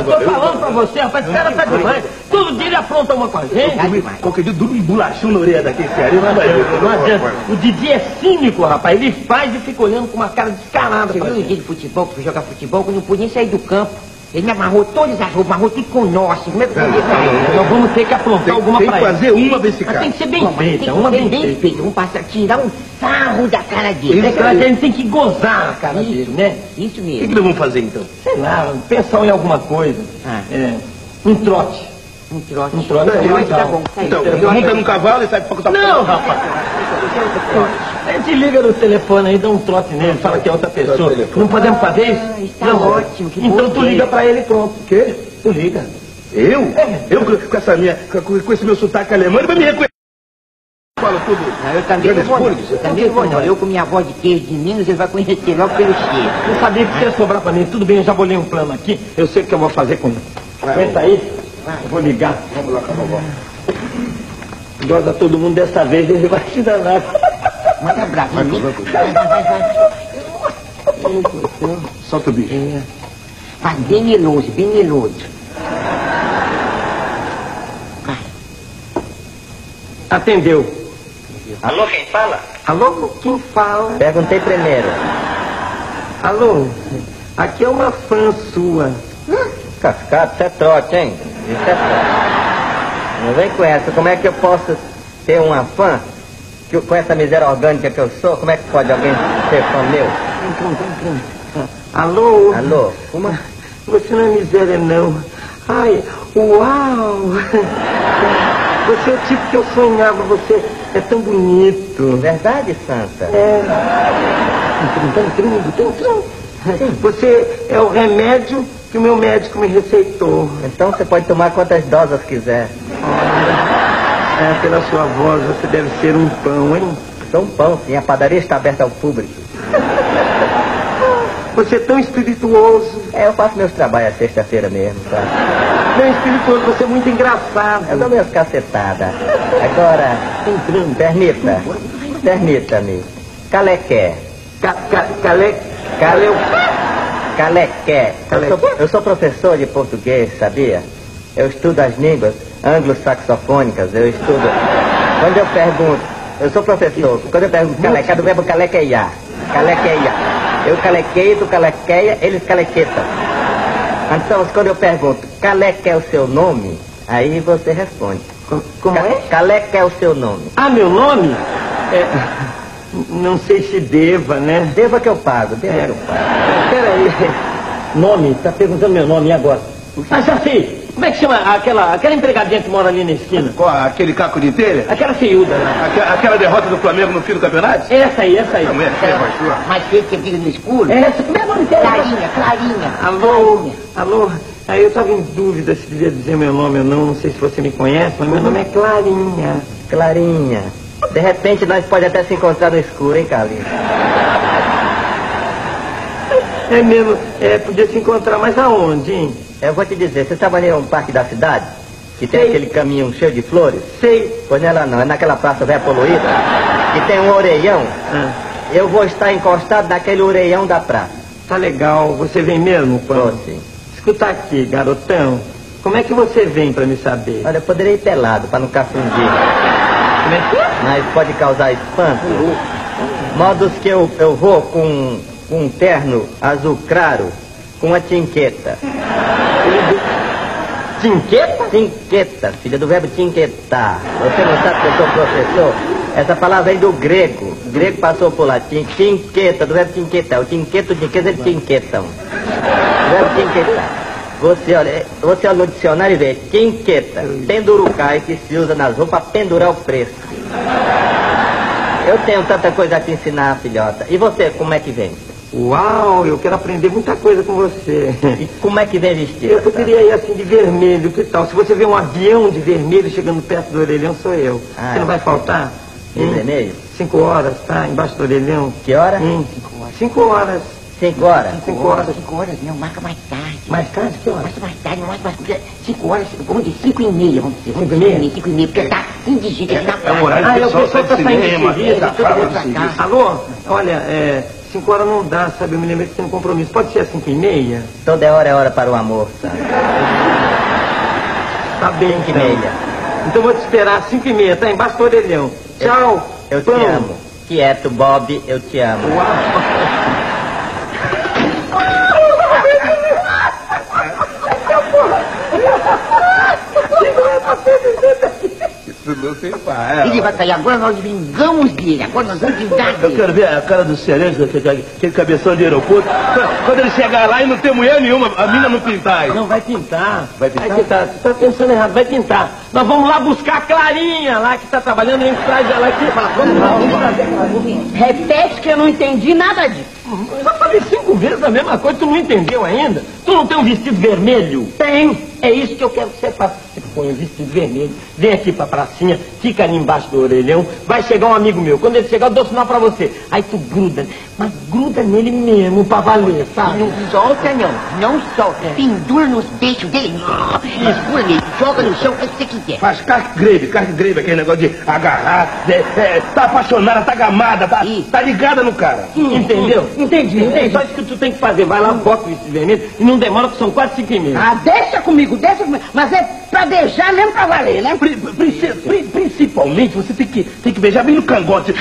tô falando pra você, rapaz, esse cara tá demais. Todo dia ele apronta uma com a gente. Qualquer dia dura um bolachão na orelha daquele cara. Não adianta. O Didi é cínico, rapaz. Ele faz e fica olhando com uma cara descarada. Você viu o dia de futebol, que fui jogar futebol, que eu não podia sair do campo. Ele me amarrou todas as roupas, amarrou tudo com nó, assim. Como é que eu podia sair? Nós vamos ter que aprontar alguma pra ele. Tem que fazer uma desse cara. Tem que ser bem feita, uma bem feita. Vamos passar, tirar um sarro da cara dele. A gente tem que gozar a cara dele, né? Isso O mesmo. que nós vamos fazer então? Sei lá, pensar em alguma coisa. Um trote. Um trote. Um trote é legal. Tá bom. Então, monta num cavalo e sai pra contar. Não, rapaz. A gente liga no telefone aí, dá um trote nele, fala que é outra pessoa. Não podemos fazer isso? Está Não. ótimo. Que Então bom tu que- liga pra ele e pronto. O quê? Tu liga. Eu? Eu com essa minha, com esse meu sotaque alemão, ele vai me reconhecer. Fala tudo. Não, eu também não vou, não. Eu também vou, não. Eu com minha voz de queijo de Minas, ele vai conhecer logo pelo cheiro. Eu sabia que você ia sobrar pra mim. Tudo bem, eu já bolei um plano aqui. Eu sei o que eu vou fazer com ele. Aguenta aí. Eu vou ligar. Vamos lá, Carnaval. Goza todo mundo dessa vez, ele vai te danar. Manda bravo. Vai. Solta o bicho. Vai bem meloso, bem meloso. Vai. Atendeu. Alô, quem fala? Alô, quem fala? Perguntei primeiro. Alô, aqui é uma fã sua. Cascado, isso é trote, hein? Isso é trote. Não vem com essa. Como é que eu posso ter uma fã com essa miséria orgânica que eu sou? Como é que pode alguém ser fã meu? Alô? Alô? Você não é miséria, não. Ai, uau! Você é o tipo que eu sonhava, você é tão bonito. Verdade, Santa? Você é o remédio que o meu médico me receitou. Então você pode tomar quantas doses quiser. Pela sua voz, você deve ser um pão, hein? Sou um pão, sim. A padaria está aberta ao público. Você é tão espirituoso. Eu faço meus trabalhos sexta-feira mesmo, sabe? Não é espirituoso, você é muito engraçado. Eu dou minhas cacetadas. Agora, permita-me. Calequé. Calequé. Eu sou professor de português, sabia? Eu estudo as línguas anglo-saxofônicas, eu estudo... Quando eu pergunto... Eu sou professor. Quando eu pergunto calequé, do verbo calequeiar. Calequeiar. Eu calequeio, tu calequeia, eles calequetam. Então, quando eu pergunto, Calequé é o seu nome? Aí você responde. Como é? Calequé é o seu nome? Ah, meu nome? Não sei se deva, né? Deva que eu pago, deva que eu pago. Peraí. Nome? Tá perguntando meu nome, e agora? Ah, já sei. Como é que chama aquela empregadinha que mora ali na esquina? Aquele caco de telha? Aquela feiuda, né? Aquela derrota do Flamengo no fim do campeonato? Essa aí. Não é feia, pastor? Mais feio que briga no escuro? Essa, como é o nome dela? Clarinha. Alô? Aí eu estava em dúvida se devia dizer meu nome ou não sei se você me conhece, mas meu nome é Clarinha. Clarinha. De repente nós podemos até se encontrar no escuro, hein, Carlinhos? É mesmo, podia se encontrar, mas aonde, hein? Eu vou te dizer, você sabe ali um parque da cidade? Que tem aquele caminho cheio de flores? Sei. Pois não é lá não, é naquela praça velha poluída, que tem um orelhão. Eu vou estar encostado naquele orelhão da praça. Tá legal, você vem mesmo, Pão? Vou sim. Escuta aqui, garotão, como é que você vem pra me saber? Olha, eu poderia ir pelado pra não cafundir, Como é que é? mas pode causar espanto. Modos que eu vou com um terno azul claro, com uma tinqueta. Tinqueta? Tinqueta, filha do verbo tinquetar. Você não sabe que eu sou professor? Essa palavra vem do grego. O grego passou por latim. Tinqueta, do verbo tinquetar. O tinqueto, eles tinquetam. O verbo tinquetar. Você olha no dicionário e vê tinqueta, pendurucai, que se usa nas roupas para pendurar o preço. Eu tenho tanta coisa a te ensinar, filhota. E você, como é que vem? Uau, eu quero aprender muita coisa com você. E como é que vem vestido? Eu poderia ir assim de vermelho, que tal? Se você vê um avião de vermelho chegando perto do orelhão, sou eu. Você não vai faltar? De vermelho? 5 horas, tá? Embaixo do orelhão. Que hora? 5 horas. 5 horas? 5 horas. 5 horas, não, marca mais tarde. Mais tarde? Que horas? Marca mais tarde, mais 5 horas, vamos dizer 5h30, vamos dizer. 5h30? 5h30, porque tá indigente, tá É o horário O pessoal tá saindo de cinema, serviço, tá todo mundo pra cá. Alô? Olha, 5 horas não dá, sabe? Eu me lembrei que tem um compromisso. Pode ser às 5h30? Toda hora é hora para o amor, sabe? Tá bem, 5h30. Então vou te esperar às 5h30, tá embaixo do orelhão. Tchau. Eu te amo. Quieto, Bob, eu te amo. Isso não se faz. Ele vai sair agora, nós vingamos dele. Agora nós vamos vingar Eu dele. quero ver a cara do Cerejo, aquele cabeção de aeroporto. Quando ele chegar lá e não ter mulher nenhuma, a mina não pintar. Não, vai pintar. Vai pintar? Vai pintar. Você tá pensando errado, vai pintar. Nós vamos lá buscar a Clarinha, lá que tá trabalhando, a gente traz ela aqui. Fala, vamos lá, vamos trazer a Clarinha. Repete que eu não entendi nada disso. Eu já falei 5 vezes a mesma coisa, tu não entendeu ainda? Tu não tem um vestido vermelho? Tem. É isso que eu quero que você faça. Você põe um vestido vermelho, vem aqui pra pracinha, fica ali embaixo do orelhão, vai chegar um amigo meu. Quando ele chegar, eu dou sinal pra você. Aí tu gruda, mas gruda nele mesmo pra valer, sabe? Não solta, não solta. Pendura nos peitos dele, escura nele, joga no chão, o que você quiser. Faz carque greve, aquele negócio de agarrar, tá apaixonada, tá gamada, tá ligada no cara. Entendeu? Entendi. Só isso que tu tem que fazer. Vai lá, bota o vestido vermelho e não demora, que são quase 5h30. Ah, deixa comigo. Mas é pra beijar mesmo pra valer, né? Principalmente, você tem que beijar bem no cangote.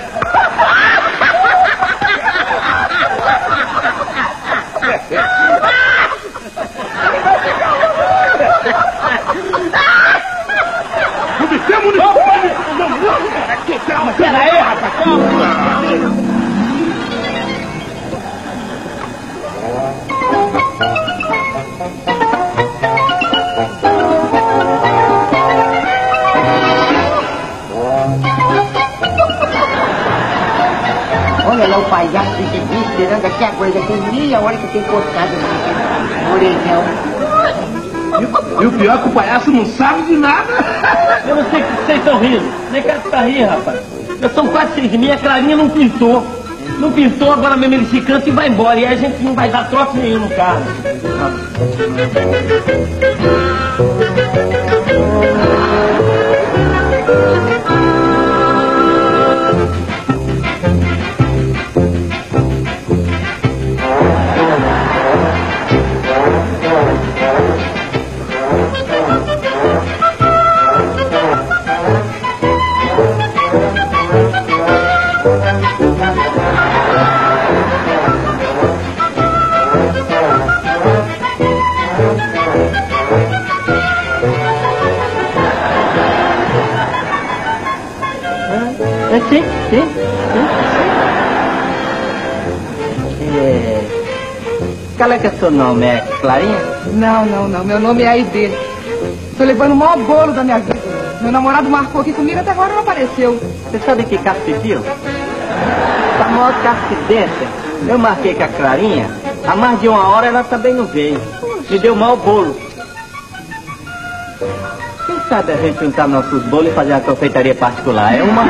Pera aí, rapaz, calma. Olha lá o palhaço de TV esperando aqui agora, já tem meia hora que tem postado no orelhão. E o pior é que o palhaço não sabe de nada. Eu não sei o que vocês estão rindo. Nem quero que tá rindo, rapaz. Já são quase 5h30, a Clarinha não pintou. Não pintou, agora mesmo ele se canta e vai embora. E aí a gente não vai dar troço nenhum no carro. Sim. Qual é que é seu nome? É Clarinha? Não. Meu nome é Aide. Tô levando o maior bolo da minha vida. Meu namorado marcou aqui comigo, até agora não apareceu. Você sabe que carro pediu? A maior coincidência. Eu marquei com a Clarinha, há mais de 1 hora ela também não veio. Me deu mau bolo. Quem sabe a gente juntar nossos bolos e fazer uma confeitaria particular? É uma...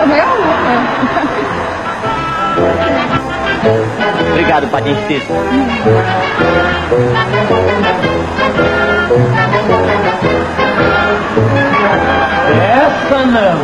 Obrigado, Padre Cícero. Essa não!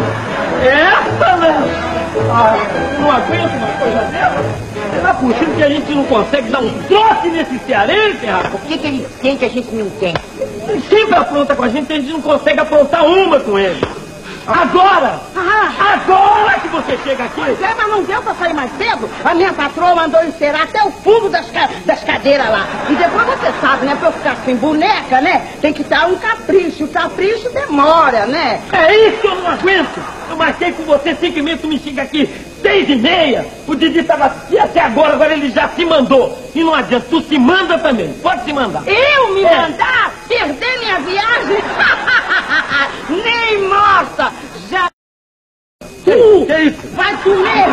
Não aguento uma coisa dessa! Não é possível que a gente não consegue dar um troço nesse cearense, rapaz! O que ele tem que a gente não tem? Ele sempre apronta com a gente não consegue aprontar uma com ele! Agora! Agora que você chega aqui! Pois é, mas não deu pra sair mais cedo. A minha patroa mandou encerar até o fundo das cadeiras lá. E depois você sabe, né? Pra eu ficar sem boneca, né? Tem que dar um capricho. O capricho demora, né? É isso que eu não aguento! Eu marquei com você 5h30, tu me chega aqui 6h30. O Didi tava aqui até agora ele já se mandou. E não adianta, tu se manda também. Pode se mandar. Eu me mandar? Perder minha viagem? Nem morta! Já... Que isso? Vai comer!